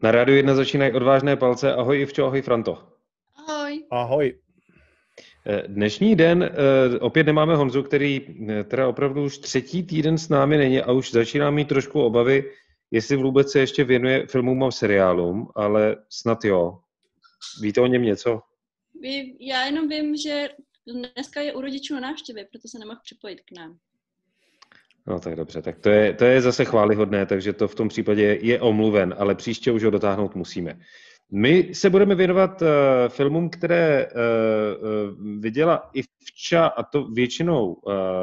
Na Rádiu 1 začínají Odvážné palce. Ahoj Ivčo, ahoj Franto. Ahoj. Ahoj. Dnešní den opět nemáme Honzu, který teda opravdu už 3. týden s námi není a už začíná mít trošku obavy, jestli vůbec se ještě věnuje filmům a seriálům, ale snad jo. Víte o něm něco? Já jenom vím, že dneska je u rodičů na návštěvě, proto se nemohl připojit k nám. No tak dobře, tak to je zase chvályhodné, takže to v tom případě je omluven, ale příště už ho dotáhnout musíme. My se budeme věnovat filmům, které viděla Ivča, a to většinou,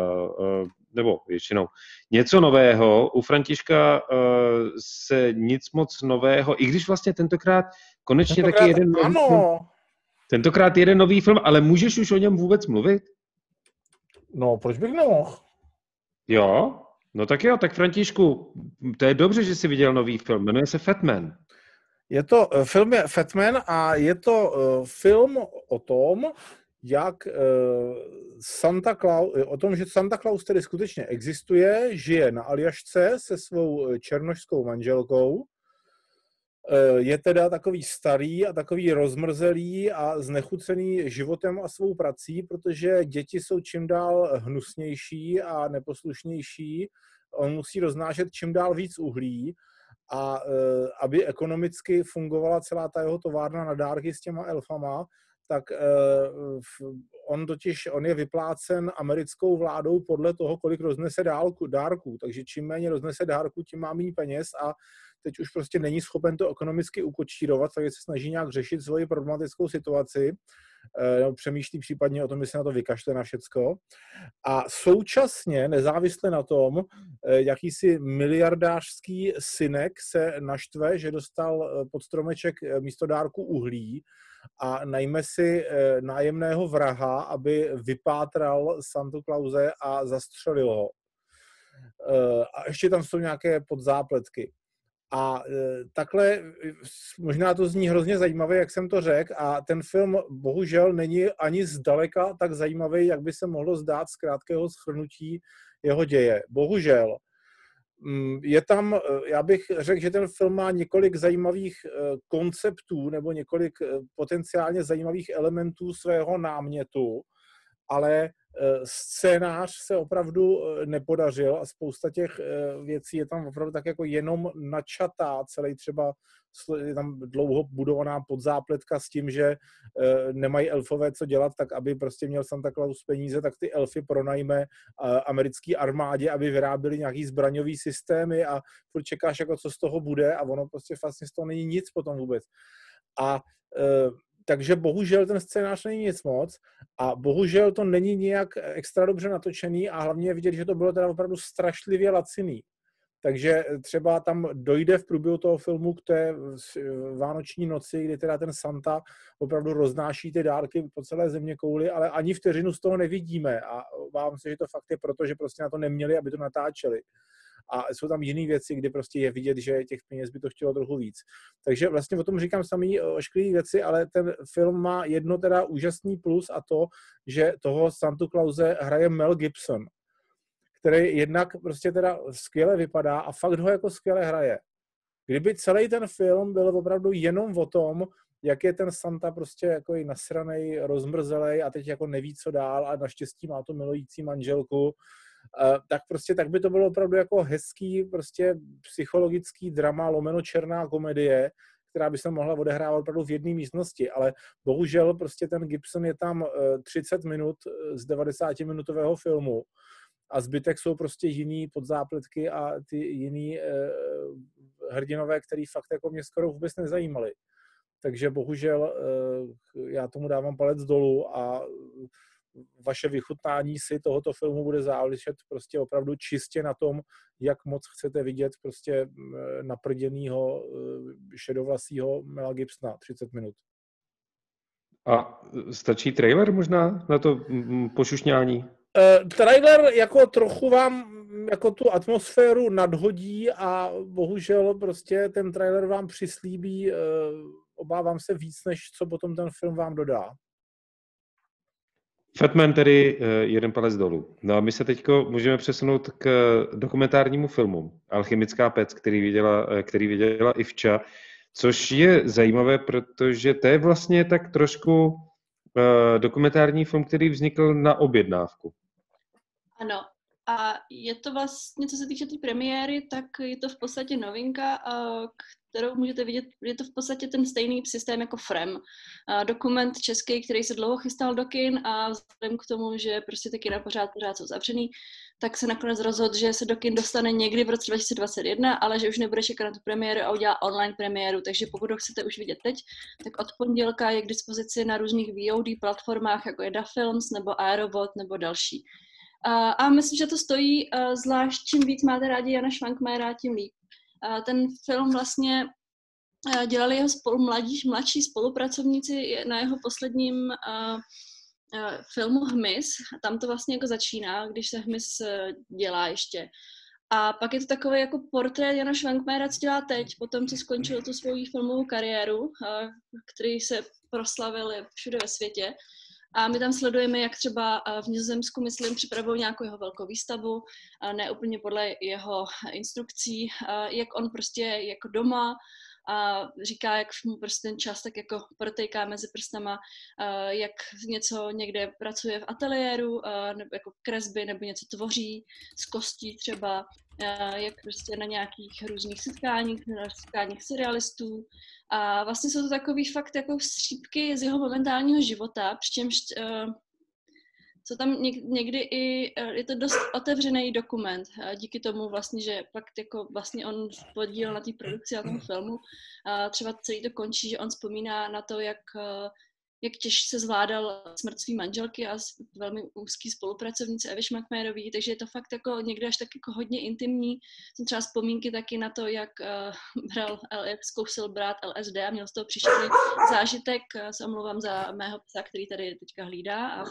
něco nového. U Františka se nic moc nového, i když vlastně tentokrát konečně taky jeden nový film. Tentokrát jeden nový film, ale můžeš už o něm vůbec mluvit? No, proč bych nemohl? Jo? No tak jo, tak Františku, to je dobře, že jsi viděl nový film, jmenuje se Fat Man. Film je Fat Man a je to film o tom, že Santa Claus tedy skutečně existuje, žije na Aljašce se svou černošskou manželkou. Je teda takový starý a takový rozmrzelý a znechucený životem a svou prací, protože děti jsou čím dál hnusnější a neposlušnější. On musí roznášet čím dál víc uhlí a aby ekonomicky fungovala celá ta jeho továrna na dárky s těma elfama, tak on je vyplácen americkou vládou podle toho, kolik roznese dárků. Takže čím méně roznese dárků, tím má méně peněz a teď už prostě není schopen to ekonomicky ukočírovat, takže se snaží nějak řešit svoji problematickou situaci. Přemýšlí případně o tom, jestli na to vykašle na všecko. A současně, nezávisle na tom, jakýsi miliardářský synek se naštve, že dostal pod stromeček místo dárku uhlí a najme si nájemného vraha, aby vypátral Santu Klause a zastřelil ho. A ještě tam jsou nějaké podzápletky. A takhle, možná to zní hrozně zajímavé, jak jsem to řekl, a ten film bohužel není ani zdaleka tak zajímavý, jak by se mohlo zdát z krátkého shrnutí jeho děje. Bohužel. Je tam, já bych řekl, že ten film má několik zajímavých konceptů nebo několik potenciálně zajímavých elementů svého námětu, ale scénář se opravdu nepodařil a spousta těch věcí je tam opravdu tak jako jenom načatá, celý třeba je tam dlouho budovaná podzápletka s tím, že nemají elfové co dělat, tak aby prostě měl Santa Claus peníze, tak ty elfy pronajme americké armádě, aby vyráběli nějaký zbraňový systémy a furt čekáš, jako co z toho bude a ono prostě vlastně z toho není nic potom vůbec. A takže bohužel ten scénář není nic moc a bohužel to není nějak extra dobře natočený a hlavně je vidět, že to bylo teda opravdu strašlivě laciný. Takže třeba tam dojde v průběhu toho filmu k té vánoční noci, kdy teda ten Santa opravdu roznáší ty dárky po celé zeměkouli, ale ani vteřinu z toho nevidíme a obávám se, že to fakt je proto, že prostě na to neměli, aby to natáčeli. A jsou tam jiné věci, kdy prostě je vidět, že těch peněz by to chtělo trochu víc. Takže vlastně o tom říkám samý ošklivý věci, ale ten film má jedno teda úžasný plus a to, že toho Santu Klause hraje Mel Gibson, který jednak prostě teda skvěle vypadá a fakt ho jako skvěle hraje. Kdyby celý ten film byl opravdu jenom o tom, jak je ten Santa prostě jako i nasranej, rozmrzelej a teď jako neví, co dál a naštěstí má tu milující manželku, tak by to bylo opravdu jako hezký prostě psychologický drama lomeno černá komedie, která by se mohla odehrávat opravdu v jedné místnosti, ale bohužel prostě ten Gibson je tam 30 minut z 90-minutového filmu a zbytek jsou prostě jiný podzápletky a ty jiný hrdinové, který fakt jako mě skoro vůbec nezajímali. Takže bohužel já tomu dávám palec dolů a vaše vychutnání si tohoto filmu bude záležet prostě opravdu čistě na tom, jak moc chcete vidět prostě naprděnýho šedovlasýho Mela Gibsona 30 minut. A stačí trailer možná na to pošušňání? Trailer jako trochu vám jako tu atmosféru nadhodí a bohužel prostě ten trailer vám přislíbí, obávám se víc, než co potom ten film vám dodá. Fat Man tedy jeden palec dolů. No a my se teďko můžeme přesunout k dokumentárnímu filmu Alchemická pec, který viděla Ivča, Což je zajímavé, protože to je vlastně tak trošku dokumentární film, který vznikl na objednávku. Ano. A je to vlastně, co se týče té premiéry, tak je to v podstatě novinka, kterou můžete vidět, je to v podstatě ten stejný systém jako Frem. Dokument český, který se dlouho chystal do kin a vzhledem k tomu, že prostě ty kina pořád jsou zavřený, tak se nakonec rozhodl, že se do kin dostane někdy v roce 2021, ale že už nebude čekat na tu premiéru a udělá online premiéru, takže pokud ho chcete už vidět teď, tak od pondělka je k dispozici na různých VOD platformách, jako je DaFilms nebo Aerobot nebo další. A myslím, že to stojí, zvlášť čím víc máte rádi Jana Švankmayera, tím líp. Ten film vlastně dělali jeho mladší spolupracovníci na jeho posledním filmu Hmyz. Tam to vlastně jako začíná, když se Hmyz dělá ještě. A pak je to takový jako portrét Jana Švankmayera, co dělá teď, potom co skončil tu svou filmovou kariéru, který se proslavil všude ve světě. A my tam sledujeme, jak třeba v Nizozemsku, myslím, připravují nějakou jeho velkou výstavu, ne úplně podle jeho instrukcí, jak on prostě jako doma a říká, jak mu prostě ten čas tak jako protejká mezi prstama, jak něco někde pracuje v ateliéru, nebo jako kresby, nebo něco tvoří z kostí třeba, jak prostě na nějakých různých setkáních serialistů. A vlastně jsou to takový fakt jako střípky z jeho momentálního života, přičemž co tam někdy i, je to dost otevřený dokument, díky tomu vlastně, že fakt jako vlastně on podílel na té produkci a tom filmu. Třeba celý to končí, že on vzpomíná na to, jak těžce zvládal smrt své manželky a velmi úzký spolupracovnice Evy Švankmajerový, takže je to fakt jako někdy až tak jako hodně intimní. Jsem třeba vzpomínky taky na to, jak zkoušel brát LSD a měl z toho příšerný zážitek. Se omlouvám za mého psa, který tady teďka hlídá.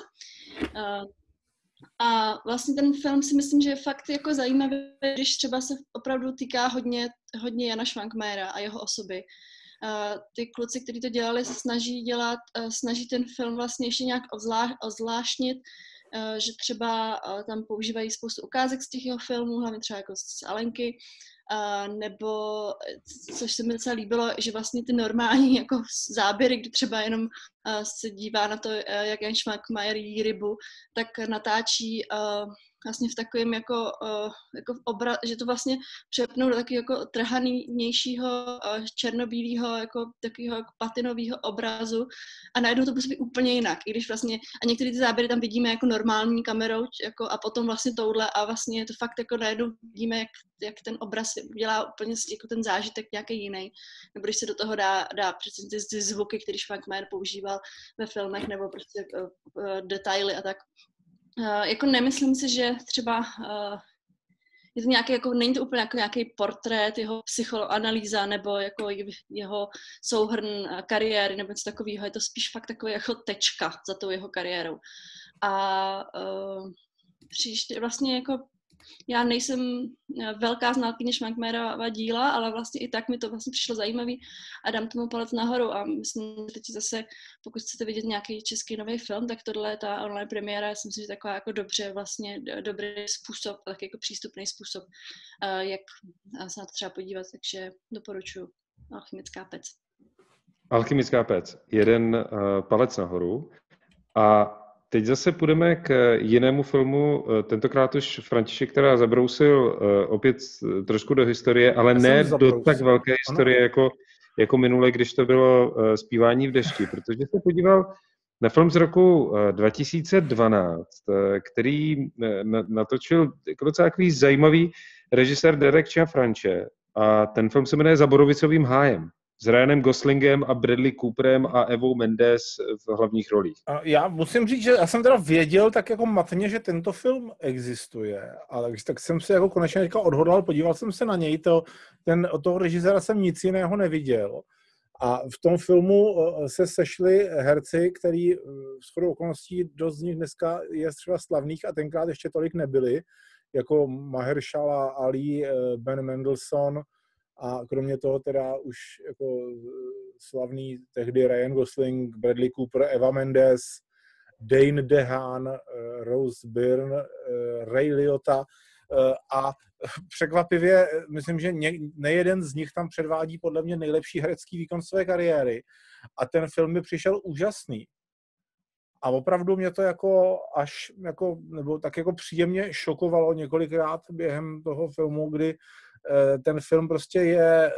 A vlastně ten film si myslím, že je fakt jako zajímavý, když třeba se opravdu týká hodně Jana Švankmayera a jeho osoby. Ty kluci, kteří to dělali, se snaží ten film vlastně ještě nějak ozvláštnit, že třeba tam používají spoustu ukázek z těch jeho filmů, hlavně třeba jako z Alenky, nebo, což se mi docela líbilo, že vlastně ty normální jako záběry, kdy třeba jenom se dívá na to, jak Jan Švankmajer jí rybu, tak natáčí vlastně v takovém jako že to vlastně přepnou do takového jako trhanějšího, černobílého, jako takového jako patinového obrazu a najednou to působí úplně jinak, i když vlastně, a některé ty záběry tam vidíme jako normální kamerou, jako, a potom vlastně touhle a vlastně je to fakt jako najednou vidíme, jak ten obraz dělá úplně jako ten zážitek nějaký jiný, nebo když se do toho dá přesně ty zvuky, které Švankmajer používal ve filmech, nebo prostě detaily a tak. Jako nemyslím si, že třeba je to nějaký, jako, není to úplně jako nějaký portrét, jeho psychoanalýza nebo jako jeho souhrn kariéry nebo něco takového. Je to spíš fakt takový jako tečka za tou jeho kariérou. A příště vlastně jako já nejsem velká znalkyně Švankmayerova díla, ale vlastně i tak mi to vlastně přišlo zajímavý a dám tomu palec nahoru a myslím, že teď zase, pokud chcete vidět nějaký český nový film, tak tohle je ta online premiéra, já si myslím, že taková jako dobře vlastně dobrý způsob, tak jako přístupný způsob, jak se na to třeba podívat, takže doporučuji Alchymická pec. Alchymická pec, jeden palec nahoru a teď zase půjdeme k jinému filmu, tentokrát už František teda zabrousil opět trošku do historie, ale ne do tak velké historie jako minule, když to bylo Zpívání v dešti, protože se podíval na film z roku 2012, který natočil jako docela takový zajímavý režisér Derek Cianfrance a ten film se jmenuje Za Borovicovým hájem. S Ryanem Goslingem a Bradley Cooperem a Evou Mendes v hlavních rolích. Já musím říct, že já jsem teda věděl tak jako matně, že tento film existuje, ale tak jsem se jako konečně teďka odhodlal, podíval jsem se na něj, od toho režiséra jsem nic jiného neviděl. A v tom filmu se sešli herci, který shodou okolností dost z nich dneska je třeba slavných a tenkrát ještě tolik nebyli, jako Mahershala Ali, Ben Mendelsohn, a kromě toho teda už jako slavný tehdy Ryan Gosling, Bradley Cooper, Eva Mendes, Dane DeHaan, Rose Byrne, Ray Liotta. A překvapivě, myslím, že nejeden z nich tam předvádí podle mě nejlepší herecký výkon své kariéry. A ten film mi přišel úžasný. A opravdu mě to nebo tak jako příjemně šokovalo několikrát během toho filmu, kdy ten film prostě je...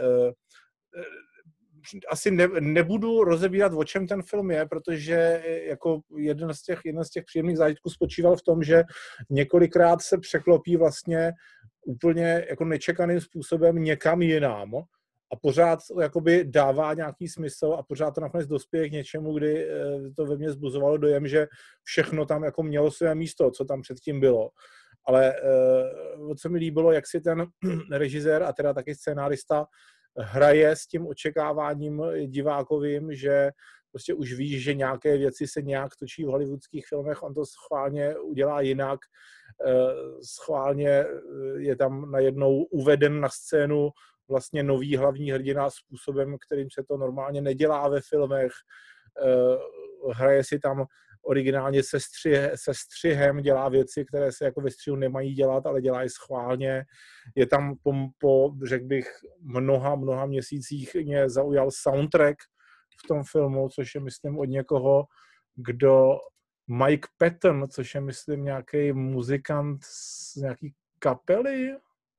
Asi nebudu rozebírat, o čem ten film je, protože jako jeden z těch příjemných zážitků spočíval v tom, že několikrát se překlopí vlastně úplně jako nečekaným způsobem někam jinam a pořád jakoby dává nějaký smysl a pořád to nakonec dospěje k něčemu, kdy to ve mně zbuzovalo dojem, že všechno tam jako mělo své místo, co tam předtím bylo. Ale co mi líbilo, jak si ten režisér a teda taky scénárista hraje s tím očekáváním divákovým, že prostě už víš, že nějaké věci se nějak točí v hollywoodských filmech, on to schválně udělá jinak, schválně je tam najednou uveden na scénu vlastně nový hlavní hrdina způsobem, kterým se to normálně nedělá ve filmech, hraje si tam originálně se střihem, dělá věci, které se jako ve střihu nemají dělat, ale dělá je schválně. Je tam po řekl bych, mnoha měsících mě zaujal soundtrack v tom filmu, což je, myslím, od někoho, kdo Mike Patton, což je, myslím, nějaký muzikant z nějaký kapely,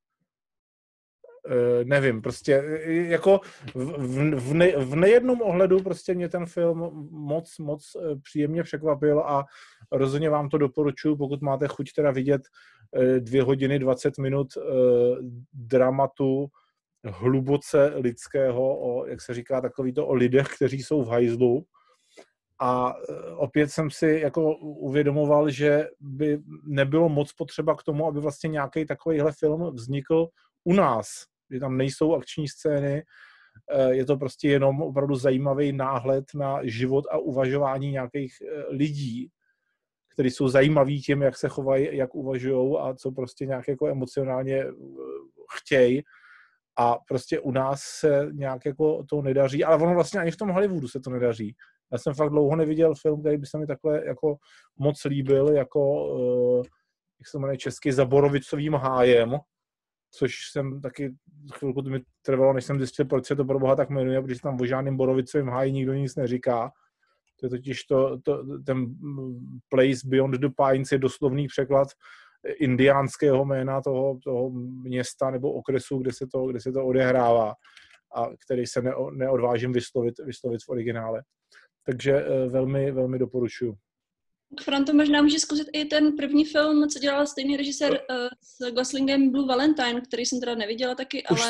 nevím, prostě jako v nejednom ohledu prostě mě ten film moc příjemně překvapil a rozhodně vám to doporučuji, pokud máte chuť teda vidět 2 hodiny 20 minut dramatu hluboce lidského, jak se říká, takovýto o lidech, kteří jsou v hajzlu. A opět jsem si jako uvědomoval, že by nebylo moc potřeba k tomu, aby vlastně nějaký takovýhle film vznikl u nás, že tam nejsou akční scény, je to prostě jenom opravdu zajímavý náhled na život a uvažování nějakých lidí, kteří jsou zajímaví tím, jak se chovají, jak uvažují a co prostě nějak jako emocionálně chtějí. A prostě u nás se nějak jako to nedaří, ale ono vlastně ani v tom Hollywoodu se to nedaří. Já jsem fakt dlouho neviděl film, který by se mi takhle jako moc líbil, jako, jak se jmenuje česky, Za Borovicovým hájem, což jsem taky chvilku mi trvalo, než jsem zjistil, proč se to pro boha tak jmenuje, protože tam o žádným Borovicovým háji nikdo nic neříká. To je totiž ten Place Beyond the Pines je doslovný překlad indiánského jména toho města nebo okresu, kde se to odehrává a který se neodvážím vyslovit v originále. Takže velmi, velmi doporučuji. Franto, možná může zkusit i ten první film, co dělal stejný režisér s Goslingem, Blue Valentine, který jsem teda neviděla taky, ale...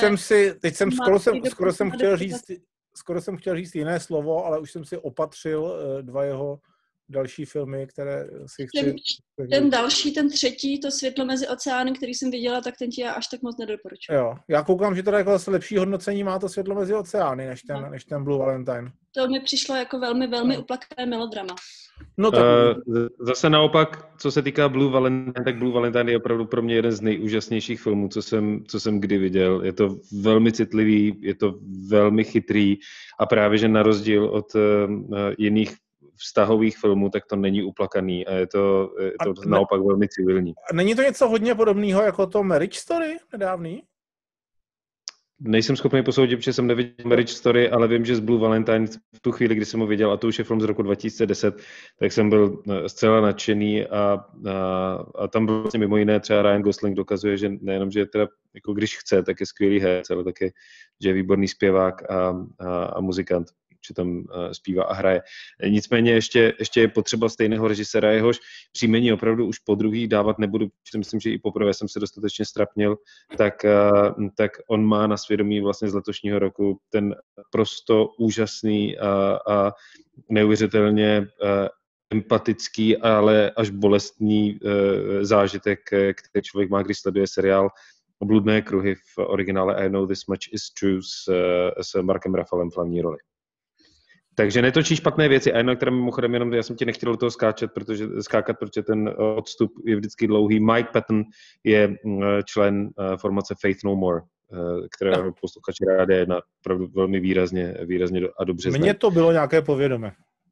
Skoro jsem chtěl říct jiné slovo, ale už jsem si opatřil 2 jeho další filmy, které si chci... Ten další, ten třetí, to Světlo mezi oceány, který jsem viděla, tak ten ti já až tak moc nedoporučuji. Jo, já koukám, že teda jako zase lepší hodnocení má to Světlo mezi oceány, než ten Blue Valentine. To mi přišlo jako velmi, velmi uplakané melodrama. No tak... Zase naopak, co se týká Blue Valentine, tak Blue Valentine je opravdu pro mě jeden z nejúžasnějších filmů, co jsem kdy viděl. Je to velmi citlivý, je to velmi chytrý a právě, že na rozdíl od jiných vztahových filmů, tak to není uplakaný a je to naopak velmi civilní. Není to něco hodně podobného jako to Marriage Story nedávný? Nejsem schopný posoudit, protože jsem neviděl Marriage Story, ale vím, že z Blue Valentine v tu chvíli, kdy jsem ho viděl, a to už je film z roku 2010, tak jsem byl zcela nadšený a tam byl vlastně mimo jiné třeba Ryan Gosling dokazuje, že nejenom, že je teda, jako když chce, tak je skvělý herec, ale taky, že je výborný zpěvák a muzikant, že tam zpívá a hraje. Nicméně ještě je potřeba stejného režiséra, jehož příjmení opravdu už po druhý dávat nebudu, protože myslím, že i poprvé jsem se dostatečně strapnil, tak on má na svědomí vlastně z letošního roku ten prosto úžasný a neuvěřitelně empatický, ale až bolestný zážitek, který člověk má, když sleduje seriál Bludné kruhy v originále I Know This Much Is True s Markem Ruffalem v hlavní roli. Takže netočí špatné věci. A jedno, které mimochodem jenom, já jsem ti nechtěl do toho skákat, protože ten odstup je vždycky dlouhý. Mike Patton je člen formace Faith No More, která posluchači rádi je opravdu velmi výrazně a dobře znají. Mně to bylo nějaké povědomé.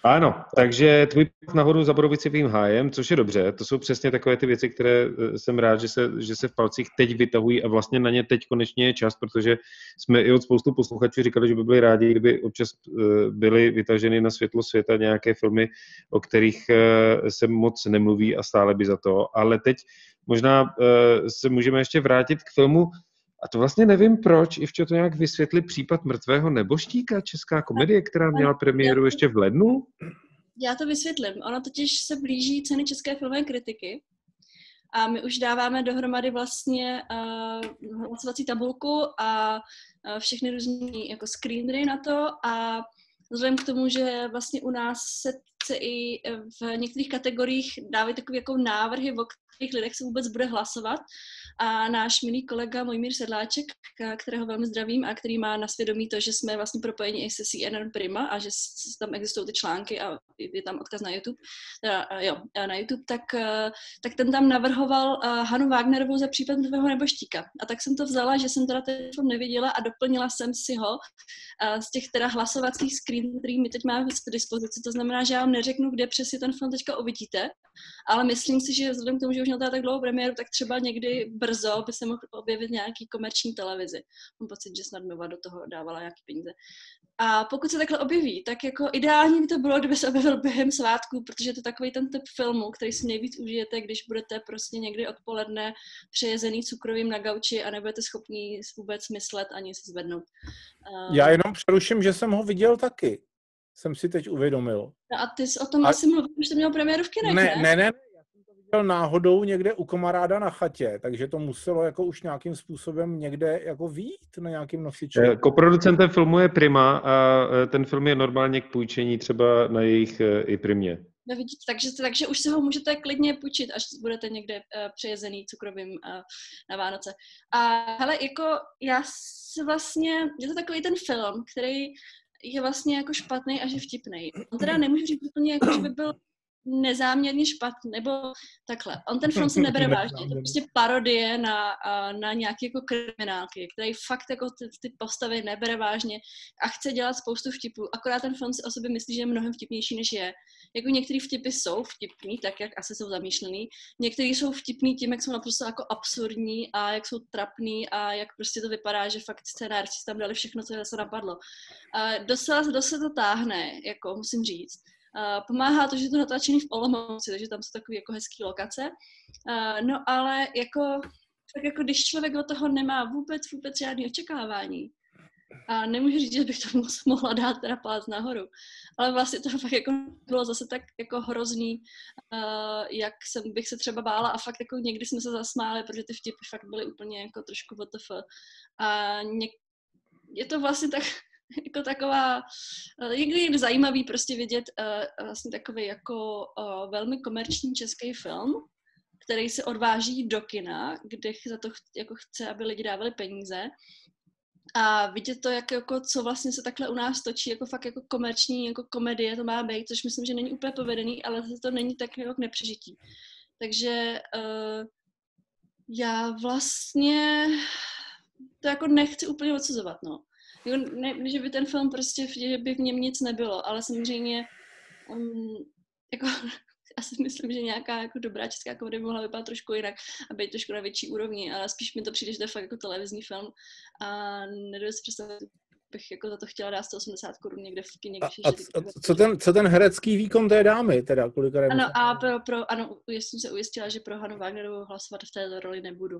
Ano, takže tvůj nahoru za Borovicovým hájem, což je dobře, to jsou přesně takové ty věci, které jsem rád, že se v palcích teď vytahují a vlastně na ně teď konečně je čas, protože jsme i od spoustu posluchačů říkali, že by byli rádi, kdyby občas byly vytaženy na světlo světa nějaké filmy, o kterých se moc nemluví a stále by za to, ale teď možná se můžeme ještě vrátit k filmu. A to vlastně nevím proč, Ivčo, to nějak vysvětlit případ Mrtvého nebožtíka, česká komedie, která měla premiéru ještě v lednu? Já to vysvětlím. Ono totiž se blíží ceny české filmové kritiky a my už dáváme dohromady vlastně hlasovací tabulku a všechny různé jako screenery na to a vzhledem k tomu, že vlastně u nás se i v některých kategoriích dávají takové jako návrhy, o kterých lidech se vůbec bude hlasovat. A náš milý kolega Mojmír Sedláček, kterého velmi zdravím a který má na svědomí to, že jsme vlastně propojeni i se CNN Prima a že tam existují ty články a je tam odkaz na YouTube, na YouTube, tak ten tam navrhoval Hanu Wagnerovou za případ Mrtvého nebožtíka. A tak jsem to vzala, že jsem teda ten film neviděla a doplnila jsem si ho z těch teda hlasovacích screenů, který my teď máme k dispozici. To znamená, že já vám neřeknu, kde přesně ten film teďka uvidíte, ale myslím si, že vzhledem k tomu, že už měl tak dlouhou premiéru, tak třeba někdy brzo by se mohl objevit nějaký komerční televizi. Mám pocit, že snad Nova do toho dávala nějaké peníze. A pokud se takhle objeví, tak jako ideální by to bylo, kdyby se objevil během svátků, protože to je takový ten typ filmu, který si nejvíc užijete, když budete prostě někdy odpoledne přejezený cukrovým na gauči a nebudete schopní vůbec myslet ani se zvednout. Já jenom přeruším, že jsem ho viděl taky. Jsem si teď uvědomil. No a ty jsi o tom asi mluvil, že jsi měl premiéru v kinech, ne? Ne, já jsem to viděl náhodou někde u kamaráda na chatě, takže to muselo jako už nějakým způsobem někde jako vyjít na nějakým nosiči. Koproducentem filmu je Prima a ten film je normálně k půjčení třeba na jejich i Primě. No vidíte, takže už si ho můžete klidně půjčit, až budete někde přejezený cukrovým na Vánoce. A hele, jako já si vlastně, je to takový ten film, který je vlastně jako špatný a že vtipnej. On teda nemůžu říct úplně jako, že by byl nezáměrně špatný, nebo takhle. On ten film se nebere vážně. Je to prostě parodie na nějaké jako kriminálky, který fakt jako ty postavy nebere vážně a chce dělat spoustu vtipů. Akorát ten film si o sobě myslí, že je mnohem vtipnější, než je. Jako některé vtipy jsou vtipný, tak jak asi jsou zamýšlený. Některé jsou vtipný tím, jak jsou naprosto jako absurdní a jak jsou trapný a jak prostě to vypadá, že fakt scénárci tam dali všechno, co se napadlo. Dost se to táhne, jako musím říct. Pomáhá to, že je to natáčený v Olomouci, takže tam jsou takové jako hezké lokace. No ale tak jako když člověk od toho nemá vůbec žádné očekávání, a nemůžu říct, že bych to mohla dát teda palec nahoru, ale vlastně to fakt jako bylo zase tak jako hrozný, jak bych se třeba bála a fakt jako někdy jsme se zasmáli, protože ty vtipy fakt byly úplně jako trošku WTF. A je to vlastně tak jako taková, někdy zajímavý prostě vidět vlastně takový jako velmi komerční český film, který se odváží do kina, kde za to jako chce, aby lidi dávali peníze a vidět to, jako, co vlastně se takhle u nás točí, jako fakt jako komerční, jako komedie to má být, což myslím, že není úplně povedený, ale to není tak jako k nepřežití. Takže já vlastně to jako nechci úplně odsuzovat, no. Ne, že by ten film prostě, že by v něm nic nebylo, ale samozřejmě jako, asi myslím, že nějaká jako dobrá česká komedie mohla vypadat trošku jinak a být trošku na větší úrovni, ale spíš mi to přijde, že to je fakt jako televizní film a nedovedu si představit, bych jako za to chtěla dát 180 korun někde v kině. Co ten herecký výkon té dámy teda? Ano, a ano, jsem se ujistila, že pro Hanu Wagnerovou hlasovat v této roli nebudu.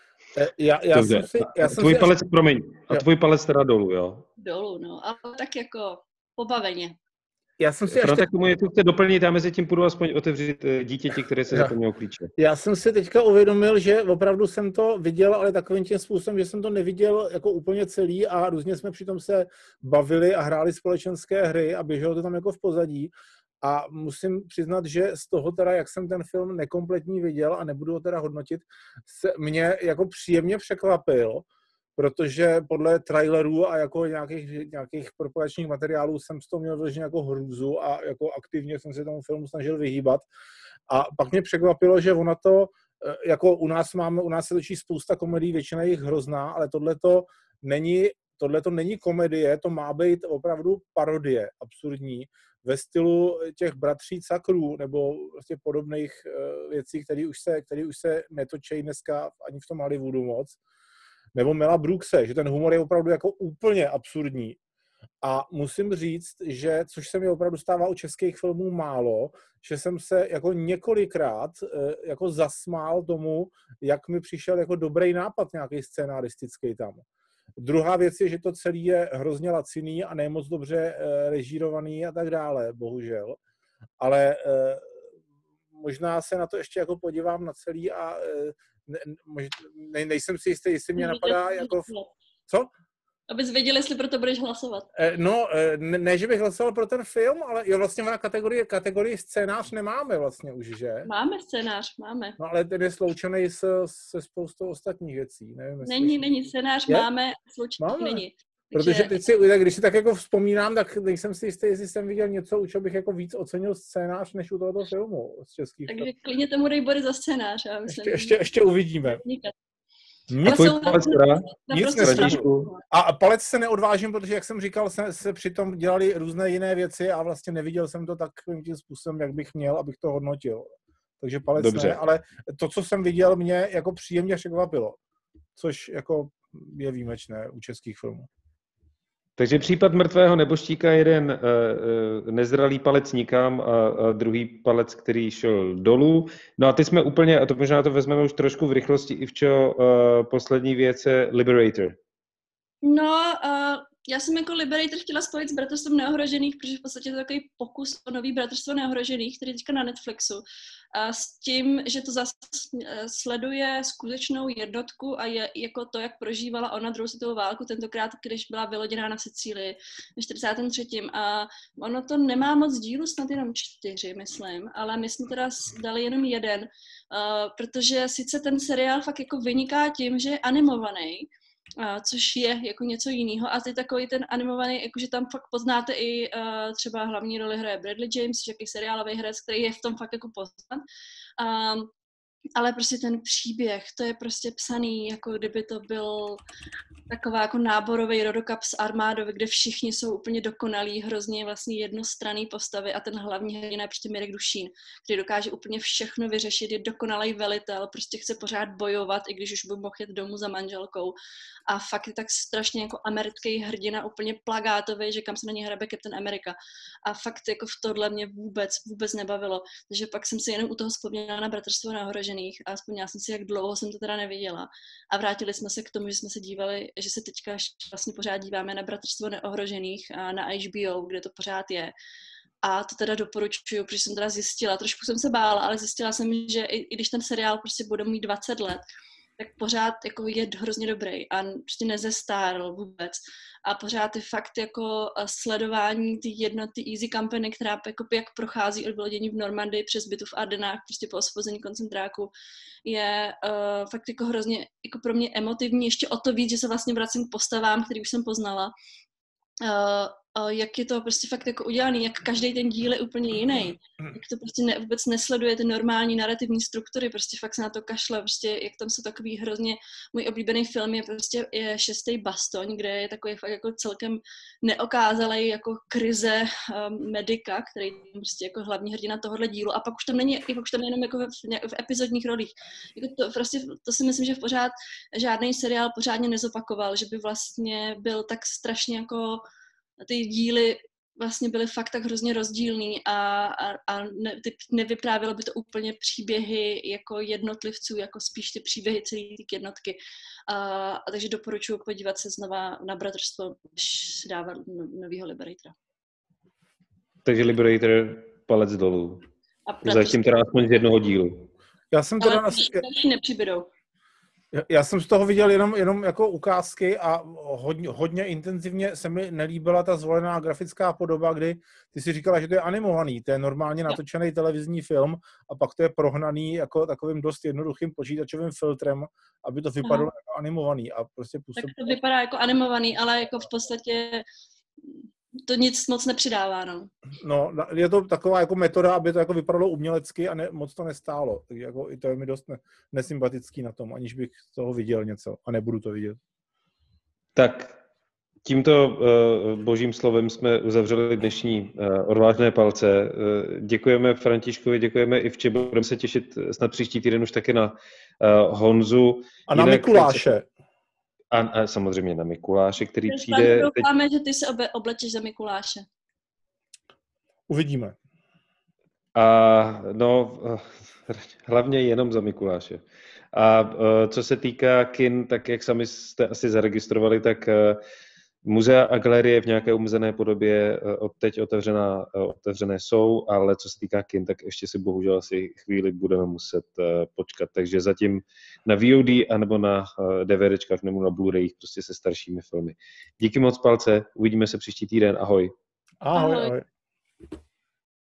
Tvůj palec teda dolů, jo? Dolů, no, ale tak jako pobaveně. Franta k tomu něco chce doplnit, a mezi tím půjdu aspoň otevřít dítěti, které se zapomnělo klíče. Já jsem si teďka uvědomil, že opravdu jsem to viděl, ale takovým tím způsobem, že jsem to neviděl jako úplně celý a různě jsme přitom se bavili a hráli společenské hry a běželo to tam jako v pozadí. A musím přiznat, že z toho teda, jak jsem ten film nekompletní viděl a nebudu ho teda hodnotit, se mě jako příjemně překvapil, protože podle trailerů a jako nějakých propagačních materiálů jsem z toho měl vyloženě jako hrůzu a jako aktivně jsem se tomu filmu snažil vyhýbat. A pak mě překvapilo, že ono to, jako u nás se točí spousta komedií, většina jich hrozná, ale tohle to není tohle to není komedie, to má být opravdu parodie, absurdní, ve stylu těch bratří Sakrů nebo vlastně podobných věcí, které už se netočí dneska ani v tom Hollywoodu moc. Nebo Mela Brookse, že ten humor je opravdu jako úplně absurdní. A musím říct, že, což se mi opravdu stává u českých filmů málo, že jsem se jako několikrát jako zasmál tomu, jak mi přišel jako dobrý nápad nějaký scénaristický tam. Druhá věc je, že to celé je hrozně laciný a nemoc dobře režírovaný a tak dále, bohužel. Ale možná se na to ještě jako podívám na celý a nejsem si jistý, jestli mě napadá jako... Co? Abys věděl, jestli pro to budeš hlasovat. Ne, že bych hlasoval pro ten film, ale jo, vlastně na kategorii scénář nemáme vlastně už, že? Máme scénář, máme. No ale ten je sloučený se spoustou ostatních věcí. Nevím, není, scénář je? Máme, sloučený není. Protože teď když si tak jako vzpomínám, tak nejsem si jistý, jestli jsem viděl něco, u čeho bych jako víc ocenil scénář, než u tohoto filmu z českých. Takže klidně tomu dej body za scénář. Já myslím, ještě uvidíme. Nic neslyšu. A palec se neodvážím, protože, jak jsem říkal, se přitom dělali různé jiné věci a vlastně neviděl jsem to takovým tím způsobem, jak bych měl, abych to hodnotil. Takže palec Dobře. ne, ale to, co jsem viděl, mě jako příjemně překvapilo. Což jako je výjimečné u českých filmů. Takže případ mrtvého neboštíka, jeden nezralý palec nikam a druhý palec, který šel dolů. No a teď jsme úplně, a to možná to vezmeme už trošku v rychlosti, Ivčo, poslední věc je Liberator. No, já jsem jako Liberator chtěla spojit s Bratrstvem neohrožených, protože v podstatě je to takový pokus o nový Bratrstvo neohrožených, který je teďka na Netflixu. A s tím, že to zase sleduje skutečnou jednotku a je jako to, jak prožívala ona druhou světovou válku, tentokrát, když byla vyloděná na Sicílii ve 43. A ono to nemá moc dílů, snad jenom 4, myslím, ale my jsme teda dali jenom jeden, protože sice ten seriál fakt jako vyniká tím, že je animovaný, což je jako něco jiného. A ty takový ten animovaný, jakože tam fakt poznáte i třeba hlavní roli hraje Bradley James, jaký seriálový herec, který je v tom fakt jako poznat. Ale prostě ten příběh, to je prostě psaný, jako kdyby to byl taková jako náborový rodokap z armádovi, kde všichni jsou úplně dokonalí, hrozně vlastně jednostranný postavy a ten hlavní hrdina je prostě Mirek Dušín, který dokáže úplně všechno vyřešit, je dokonalý velitel, prostě chce pořád bojovat, i když už by mohl jít domů za manželkou. A fakt je tak strašně jako americký hrdina, úplně plagátový, že kam se na něj hrabe Captain America. A fakt jako v tohle mě vůbec nebavilo. Takže pak jsem si jenom u toho vzpomněla na Bratrstvo neohrožených a vzpomněla jsem si, jak dlouho jsem to teda neviděla. A vrátili jsme se k tomu, že jsme se dívali, že se teďka vlastně pořád díváme na Bratrstvo neohrožených a na HBO, kde to pořád je. A to teda doporučuju, protože jsem teda zjistila, trošku jsem se bála, ale zjistila jsem, že i když ten seriál prostě bude mít 20 let, tak pořád jako je hrozně dobrý a prostě nezestárl vůbec. A pořád je fakt jako sledování ty jednoty Easy Company, která jak prochází od vylodění v Normandii přes bitvu v Ardenách, prostě po osvobození koncentráku, je fakt jako hrozně jako pro mě emotivní. Ještě o to víc, že se vlastně vracím k postavám, který už jsem poznala. Jak je to prostě fakt jako udělaný, jak každý ten díl je úplně jiný. Jak to prostě vůbec nesleduje ty normální narrativní struktury, prostě fakt se na to kašle, prostě jak tam jsou takový hrozně, můj oblíbený film je prostě je 6. Bastoň, kde je takový fakt jako celkem neokázalej jako krize medika, který je prostě jako hlavní hrdina tohohle dílu a pak už tam není, jenom jako v epizodních rolích. Jako to si myslím, že pořád žádný seriál pořádně nezopakoval, že by vlastně byl tak strašně jako ty díly vlastně byly fakt tak hrozně rozdílný a nevyprávělo by to úplně příběhy jako jednotlivců, jako spíš ty příběhy celé ty jednotky. A takže doporučuji podívat se znova na Bratrstvo, než si dávat novýho Liberatora. Takže Liberator palec dolů. Zatím teda aspoň z jednoho dílu. Já jsem teda nepřibydou. Já jsem z toho viděl jenom jako ukázky a hodně intenzivně se mi nelíbila ta zvolená grafická podoba, kdy ty si říkala, že to je animovaný, to je normálně natočený televizní film a pak to je prohnaný jako takovým dost jednoduchým počítačovým filtrem, aby to vypadalo jako animovaný. A prostě tak to vypadá jako animovaný, ale jako v podstatě to nic moc nepřidává, no. No, je to taková jako metoda, aby to jako vypadalo umělecky a moc to nestálo. Takže jako i to je mi dost nesympatický na tom, aniž bych z toho viděl něco a nebudu to vidět. Tak tímto božím slovem jsme uzavřeli dnešní Odvážné palce. Děkujeme Františkovi, děkujeme i Vče, budeme se těšit snad příští týden už taky na Honzu. A na Mikuláše. A samozřejmě na Mikuláše, který přijde... Teď doufáme, že ty se oblečeš za Mikuláše. Uvidíme. A no, hlavně jenom za Mikuláše. A co se týká kin, tak jak sami jste asi zaregistrovali, tak muzea a galerie v nějaké omezené podobě teď otevřené jsou, ale co se týká kin, tak ještě si bohužel asi chvíli budeme muset počkat. Takže zatím na VOD anebo na DVDčkách nebo na Blu-rayích prostě se staršími filmy. Díky moc palce, uvidíme se příští týden, ahoj. Ahoj.